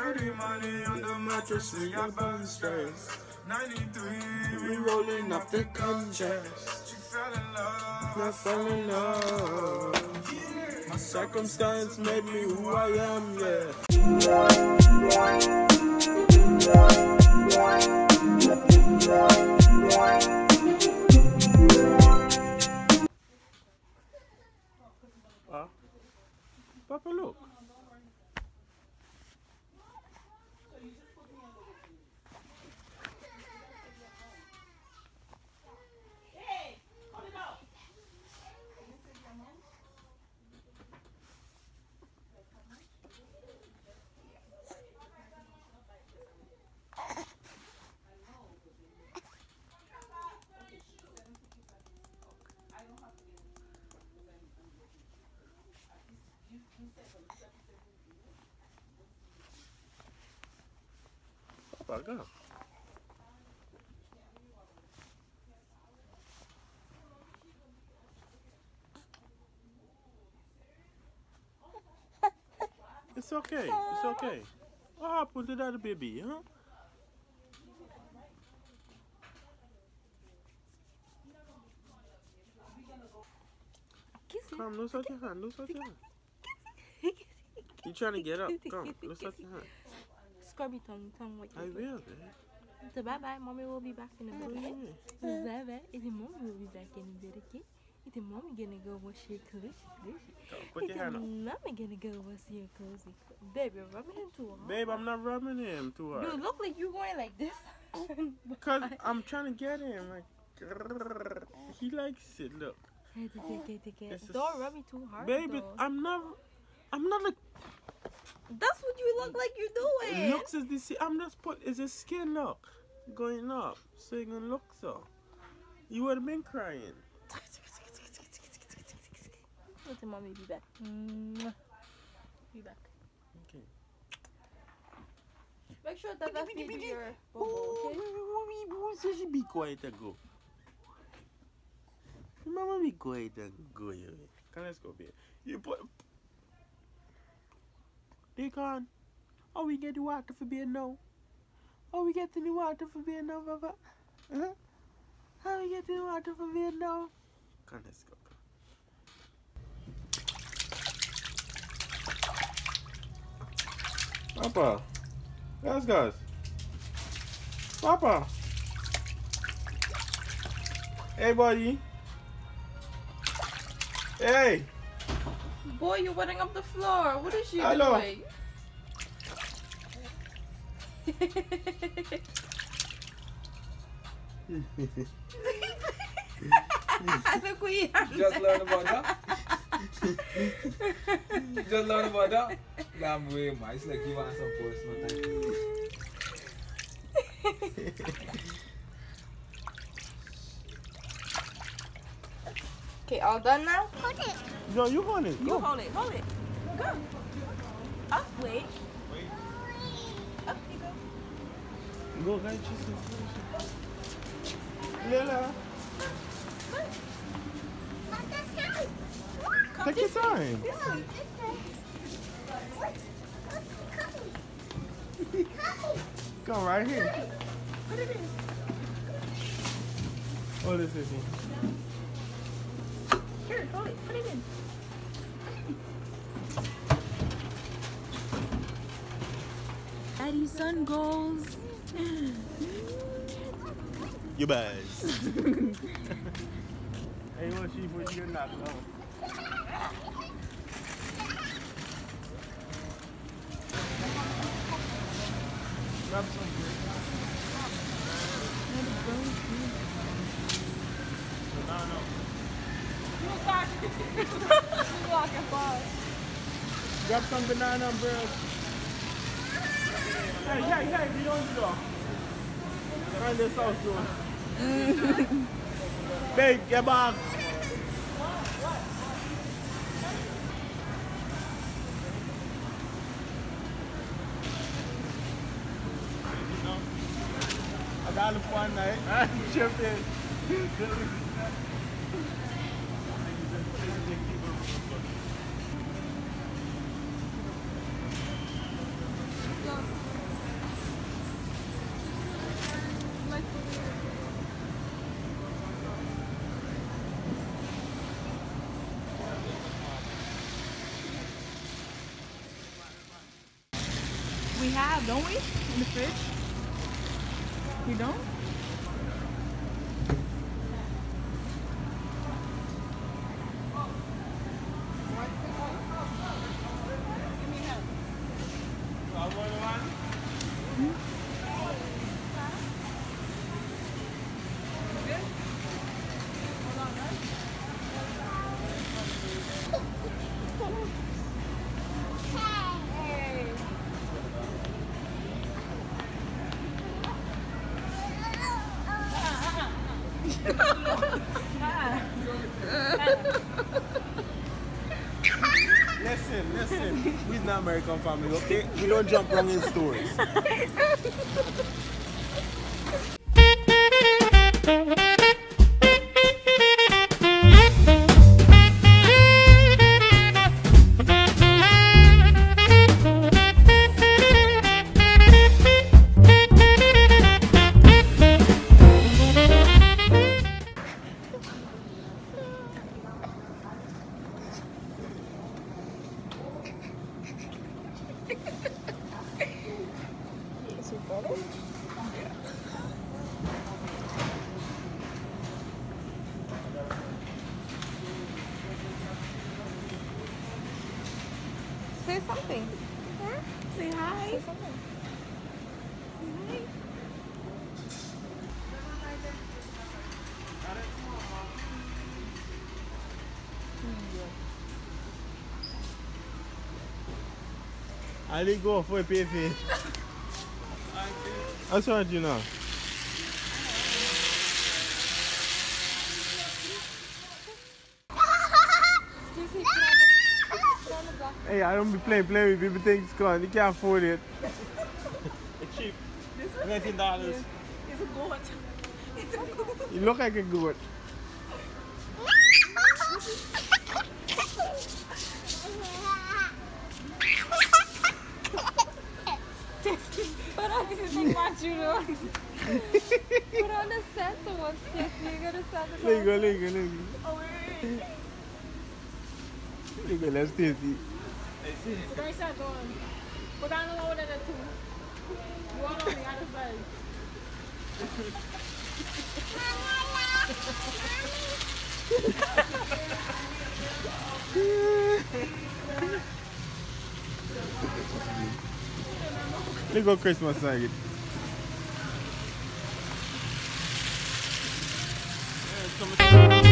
Dirty money on the mattress, we got bun stress. 93, we rolling up the conscious. She fell in love, I fell in love. My circumstance made me who I am, yeah. Papa, look. Papa, go. It's okay. It's okay. What happened to that baby, huh? Come, loose out your hand. Loose out your hand. You trying to get up? Come, loose out your hand. Scrubby tongue. What I will, man. So bye bye. Mommy will be back in a bit. Bye bye. Is mommy will be back in a bit, okay? Is mommy gonna go wash your clothes? Put your hand up. Mommy gonna go wash your clothes. Baby, rubbing him too hard. Babe, I'm not rubbing him too hard. You look like you're going like this. Because I'm trying to get him. Like, he likes it. Look. Don't rub me too hard. Baby, I'm not like. That's what you look like you're doing. It looks as this. I'm just put. It's a skin look going up, so you gonna look so. You would have been crying. Let the mommy be back. Be back. Okay. Make sure that that's your bubble, okay? So she be quiet and go. Mama be quiet and go. Come, let's go, babe. You put. They gone. Oh, we get the water for being now. Oh, we get the water for being now, Papa. Huh? How we get the water for being now? Come, let's go. Papa. Yes, guys. Papa. Hey, buddy. Hey. Boy, you're wetting up the floor. What is she doing? Look what you have. Just learn about that. Just learn about that. Damn way, man. It's like you want some personal time. Okay, all done now? Hold it. No, you hold it. Go. You hold it. Hold it. Go. Up, wait. Up you go. Go, guys. Lila. Take your time. Go right here. Put it in. Oh, this is it. Here, hold it. Put it in. Daddy's son goals. You buzz. Hey, what she put you knock on? Grab some here. No. Grab some banana bread. Hey, we don't do that. Find this out soon. Babe, get back. I got it one night. I'm tripping. We have, don't we? In the fridge? We don't? Listen, we's not American family, okay? We don't jump wrong in stories. Say something. Huh? Say hi. Say something. Say hi. Allez, go, faut PV. That's what you know. Hey, I don't be playing with people think it's gone. You can't afford it. It's cheap. $19. it's a goat. It's a goat. You look like a goat. Put on this is like what you know. Put on the Santa one, Stephanie. You got a Santa. Look at. Oh, wait. Look at that Stacy. Where's that going? Put on the one with the two. You want on the other side. Let's go Christmas side. Yeah,